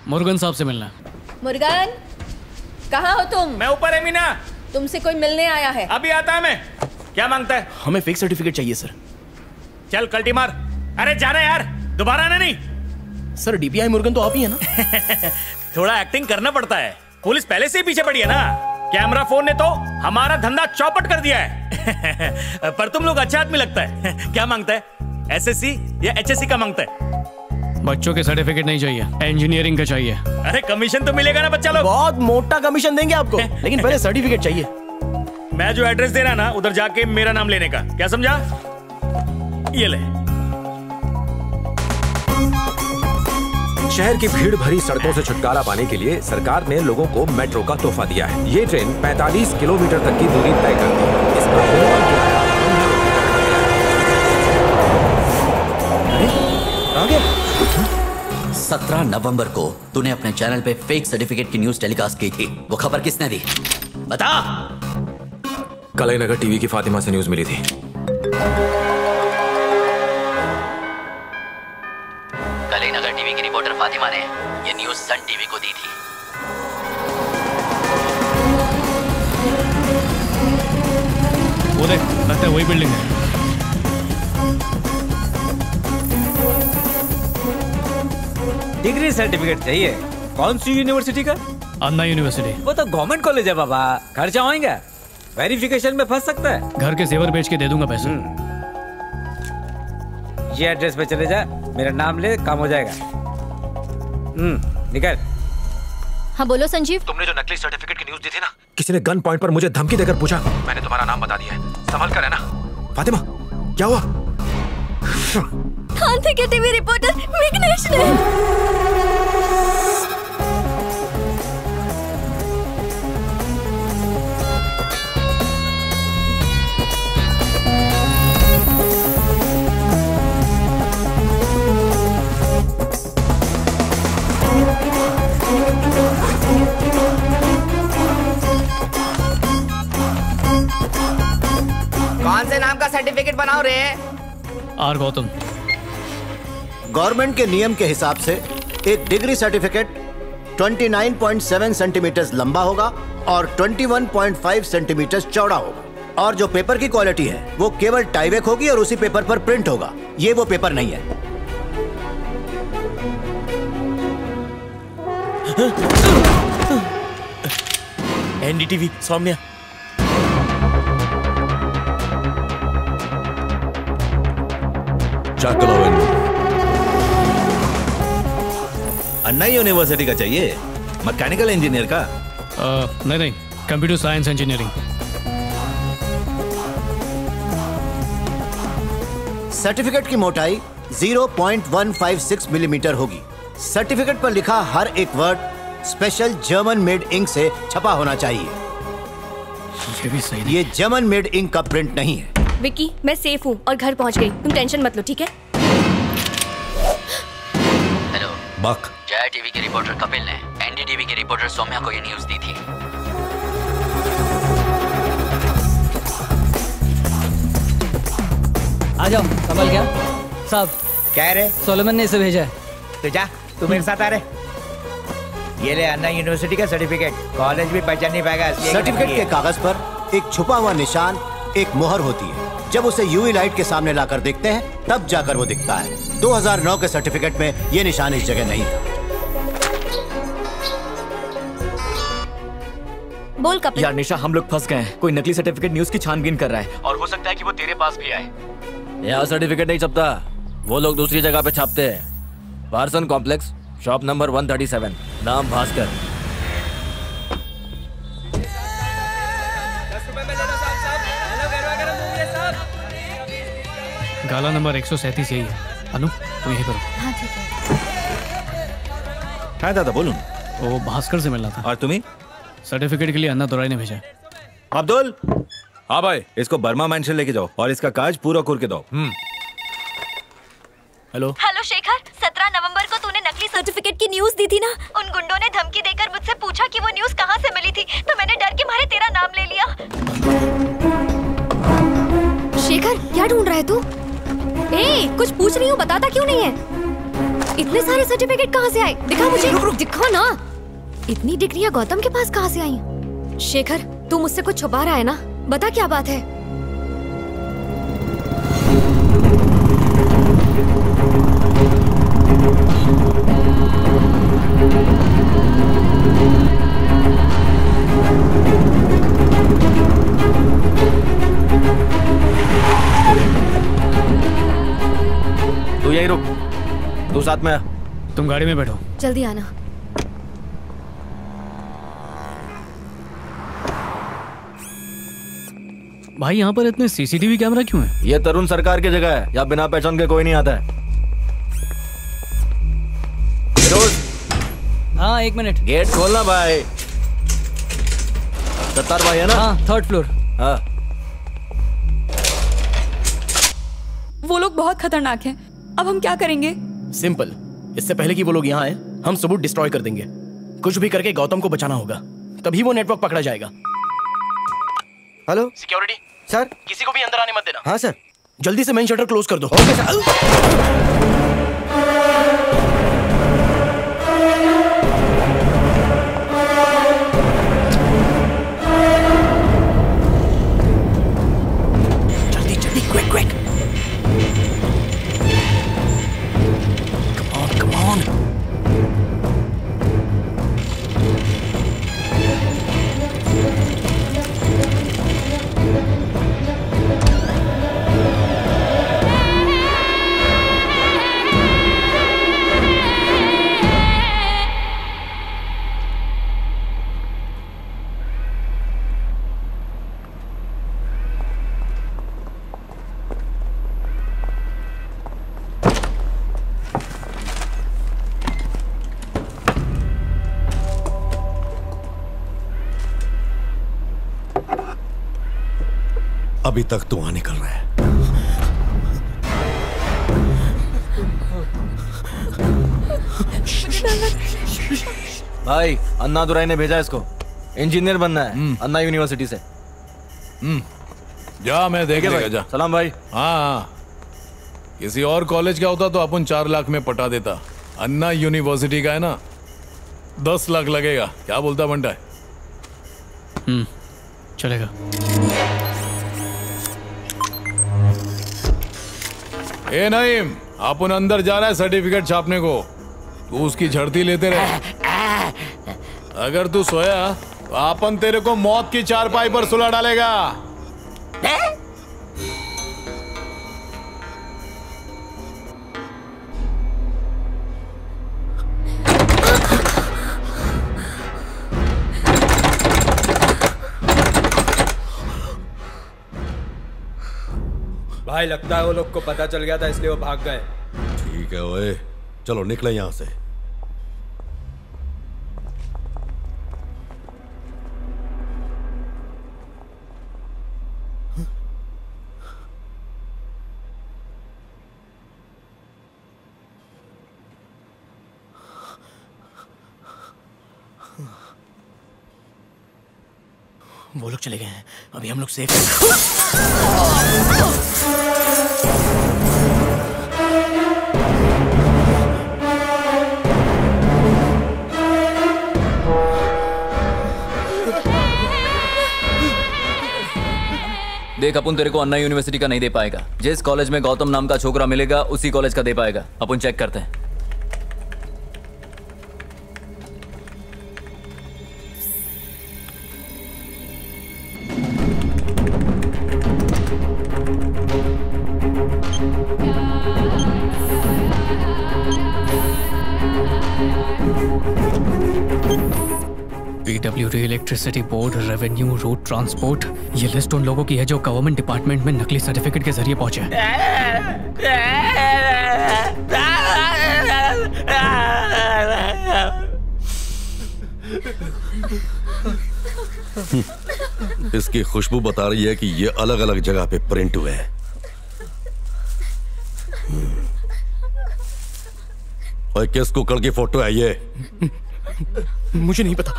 मुर्गन साहब से मिलना है। मुर्गन, कहाँ हो तुम? मैं ऊपर है मीना। तुमसे कोई मिलने आया है। अभी आता है मैं। क्या मांगता है? हमें फेक सर्टिफिकेट चाहिए सर। चल कल्टी मार। अरे जाना यार, दोबारा आना नहीं। सर डीपीआई मुर्गन तो आप ही है ना? थोड़ा एक्टिंग करना पड़ता है, पुलिस पहले से ही पीछे पड़ी है ना। कैमरा फोन ने तो हमारा धंधा चौपट कर दिया है। पर तुम लोग अच्छा आदमी लगता है। क्या मांगता है? एसएससी या एचएससी का मांगता है? बच्चों के सर्टिफिकेट नहीं चाहिए, इंजीनियरिंग का चाहिए। अरे कमीशन तो मिलेगा ना बच्चा लोग। बहुत मोटा कमीशन देंगे आपको, लेकिन पहले सर्टिफिकेट चाहिए। मैं जो एड्रेस दे रहा ना, उधर जाके मेरा नाम लेने का। क्या समझा? ये ले। शहर की भीड़ भरी सड़कों से छुटकारा पाने के लिए सरकार ने लोगों को मेट्रो का तोहफा दिया है। ये ट्रेन 45 किलोमीटर तक की दूरी तय करती है। इसका मिनिमम किराया 17 नवंबर को तूने अपने चैनल पे फेक सर्टिफिकेट की न्यूज टेलीकास्ट की थी। वो खबर किसने दी? बता। कलईनगर टीवी की फातिमा से न्यूज मिली थी। कलईनगर टीवी की रिपोर्टर फातिमा ने ये न्यूज सन टीवी को दी थी। वो देख, लगता है वही बिल्डिंग है। डिग्री सर्टिफिकेट चाहिए? कौन सी यूनिवर्सिटी का? अन्ना यूनिवर्सिटी। वो तो गवर्नमेंट कॉलेज है बाबा, खर्चा होएगा, वेरिफिकेशन में फंस सकता है। घर के सेवर बेच के दे दूंगा पैसे। ये एड्रेस पे चले जा, मेरा नाम ले, काम हो जाएगा। निकल। हाँ बोलो संजीव। तुमने जो नकली सर्टिफिकेट की न्यूज दी थी ना, किसी ने गन पॉइंट पर मुझे धमकी देकर पूछा। मैंने तुम्हारा नाम बता दिया है, संभल कर है ना। फातिमा, क्या हुआ? खान थे के टीवी रिपोर्टर विघ्नेश ने। कौन से नाम का सर्टिफिकेट बनाओ रे? आर गौतम। गवर्नमेंट के नियम के हिसाब से एक डिग्री सर्टिफिकेट 29.7 सेंटीमीटर लंबा होगा और 21.5 सेंटीमीटर चौड़ा होगा। और जो पेपर की क्वालिटी है वो केवल टाईवेक होगी और उसी पेपर पर प्रिंट होगा। ये वो पेपर नहीं है। एनडीटीवी सौम्या। अन्ना यूनिवर्सिटी का चाहिए? मैकेनिकल इंजीनियर का? नहीं, कंप्यूटर साइंस इंजीनियरिंग। सर्टिफिकेट की मोटाई 0.156 मिलीमीटर होगी। सर्टिफिकेट पर लिखा हर एक word special German made ink से छपा होना चाहिए। ये भी सही। ये जर्मन मेड इंक का प्रिंट नहीं है। विक्की, मैं सेफ हूँ और घर पहुँच गई। तुम टेंशन मत लो, ठीक है? हेलो बक। जया टीवी के रिपोर्टर कपिल ने एनडीटीवी की रिपोर्टर सौम्या को ये न्यूज दी थी। आ जाओ। कमल क्या साहब? क्या रे? सोलोमन ने इसे भेजा है। तो जा, तू मेरे साथ आ रे। ये ले अन्ना यूनिवर्सिटी का सर्टिफिकेट। कॉलेज भी पहचान नहीं पाएगा। सर्टिफिकेट के कागज पर एक छुपा हुआ निशान, एक मोहर होती है। जब उसे यूवी लाइट के सामने लाकर देखते हैं तब जाकर वो दिखता है। 2009 के सर्टिफिकेट में ये निशान इस जगह नहीं था। बोल कपिल। यार निशा, हम लोग फंस गए हैं। कोई नकली सर्टिफिकेट न्यूज की छानबीन कर रहा है और हो सकता है कि वो तेरे पास भी आए। यहाँ सर्टिफिकेट नहीं छपता, वो लोग दूसरी जगह पे छापते हैं। पार्सन कॉम्प्लेक्स, शॉप नंबर 137, नाम भास्कर। गाला नंबर 137 यही है। अनु, तुम यहीं पर। हाँ ठीक है। हाँ दादा बोलूं। वो भास्कर से मिलना था। और तुम्हें? सर्टिफिकेट के लिए अन्ना दुराई ने भेजा। अब्दुल। हाँ भाई, इसको बर्मा मेंशन लेके जाओ और इसका काज पूरा करके दो। हेलो हेलो शेखर, 17 नवंबर को तूने नकली सर्टिफिकेट की न्यूज दी थी ना? उन गुंडों ने धमकी देकर मुझसे पूछा कि वो न्यूज कहाँ से मिली थी, तो मैंने डर के मारे तेरा नाम ले लिया। शेखर, क्या ढूंढ रहा है तू? ए, कुछ पूछ रही हूँ, बताता क्यों नहीं है? इतने सारे सर्टिफिकेट कहाँ से आए? दिखा मुझे। दिखा ना। इतनी डिग्रियां गौतम के पास कहाँ से आई? शेखर, तू मुझसे कुछ छुपा रहा है ना? बता क्या बात है? तू यहीं रुक, तू साथ में आ। तुम गाड़ी में बैठो। जल्दी आना। भाई यहाँ पर इतने सीसीटीवी कैमरा क्यों है? ये तरुण सरकार की जगह है, यहाँ बिना पहचान के कोई नहीं आता है। हाँ 1 मिनट। गेट खोलना भाई। सत्तार भाई है ना? हाँ 3rd फ्लोर। हाँ। वो लोग बहुत खतरनाक हैं। अब हम क्या करेंगे? सिंपल, इससे पहले कि वो लोग यहाँ आए, हम सबूत डिस्ट्रॉय कर देंगे। कुछ भी करके गौतम को बचाना होगा, तभी वो नेटवर्क पकड़ा जाएगा। हेलो सिक्योरिटी सर, किसी को भी अंदर आने मत देना। हाँ सर। जल्दी से मेन शटर क्लोज कर दो। Okay sir. जल्दी जल्दी, क्विक क्विक। Come on. अभी तक धुआं निकल रहा है। भाई अन्नादुराई ने भेजा इसको, इंजीनियर बनना है अन्ना यूनिवर्सिटी से। जा, मैं देख लेगा जा। सलाम भाई। हाँ, किसी और कॉलेज का होता तो अपन 4 लाख में पटा देता। अन्ना यूनिवर्सिटी का है ना, 10 लाख लगेगा। क्या बोलता बंटा है? चलेगा। ए नईम, अपन अंदर जा रहा है सर्टिफिकेट छापने को। तू उसकी झड़ती लेते रहे। अगर तू सोया तो अपन तेरे को मौत की चारपाई पर सुला डालेगा। भाई लगता है वो लोग को पता चल गया था, इसलिए वो भाग गए। ठीक है ओए, चलो निकले यहां से। वो लोग चले गए हैं, अभी हम लोग सेफ हैं। देख, अपन तेरे को अन्ना यूनिवर्सिटी का नहीं दे पाएगा। जिस कॉलेज में गौतम नाम का छोकरा मिलेगा उसी कॉलेज का दे पाएगा। अपन चेक करते हैं। PWD, electricity board, revenue, road transport, ये लिस्ट उन लोगों की है जो गवर्नमेंट डिपार्टमेंट में नकली सर्टिफिकेट के जरिए पहुंचे। इसकी खुशबू बता रही है कि ये अलग अलग जगह पे प्रिंट हुए हैं। और किस कुकड़ की फोटो है ये? मुझे नहीं पता।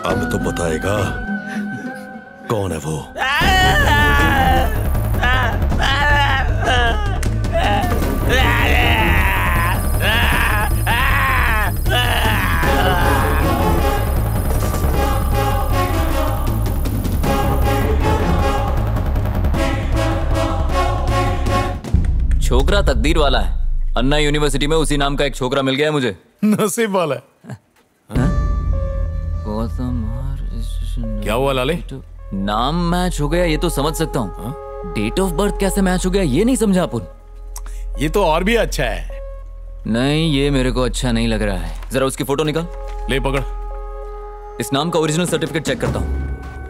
अब तो बताएगा कौन है वो। छोकरा तकदीर वाला है। अन्ना यूनिवर्सिटी में उसी नाम का एक छोकरा मिल गया है मुझे। नसीब वाला है। क्या हुआ लाले? नाम मैच हो गया ये तो समझ सकता हूँ, डेट ऑफ बर्थ कैसे मैच हो गया ये नहीं समझा अपुन। ये तो और भी अच्छा है। नहीं ये मेरे को अच्छा नहीं लग रहा है। जरा उसकी फोटो निकाल। ले पकड़। इस नाम का ओरिजिनल सर्टिफिकेट चेक करता हूँ।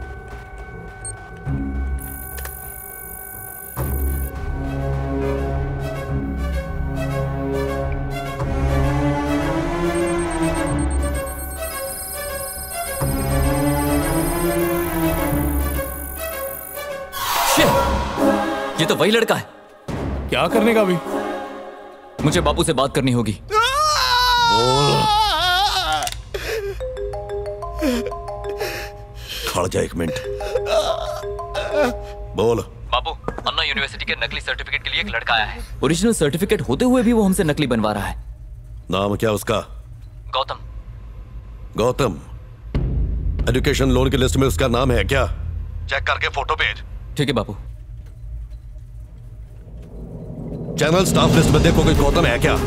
ये तो वही लड़का है। क्या करने का भी? मुझे बापू से बात करनी होगी। खड़ जा एक मिनट। बोल। बापू, अन्ना यूनिवर्सिटी के नकली सर्टिफिकेट के लिए एक लड़का आया है। ओरिजिनल सर्टिफिकेट होते हुए भी वो हमसे नकली बनवा रहा है। नाम क्या उसका? गौतम। गौतम। एजुकेशन लोन की लिस्ट में उसका नाम है क्या? चेक करके फोटो भेज। ठीक है बापू। चैनल स्टाफ लिस्ट में देखो कोई गौतम है क्या?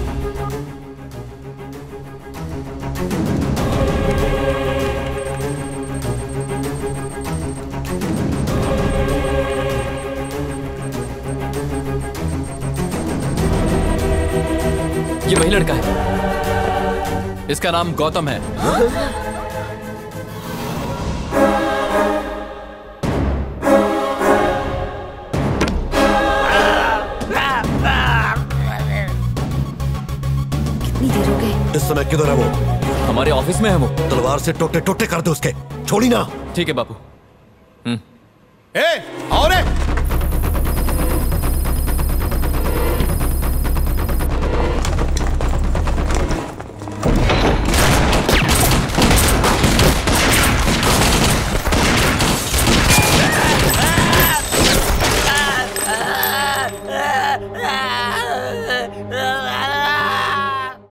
ये वही लड़का है। इसका नाम गौतम है। इस समय किधर है वो? हमारे ऑफिस में है वो। तलवार से टोटे टोटे कर दो उसके। छोड़ी ना। ठीक है बापू। ए, आओ रे।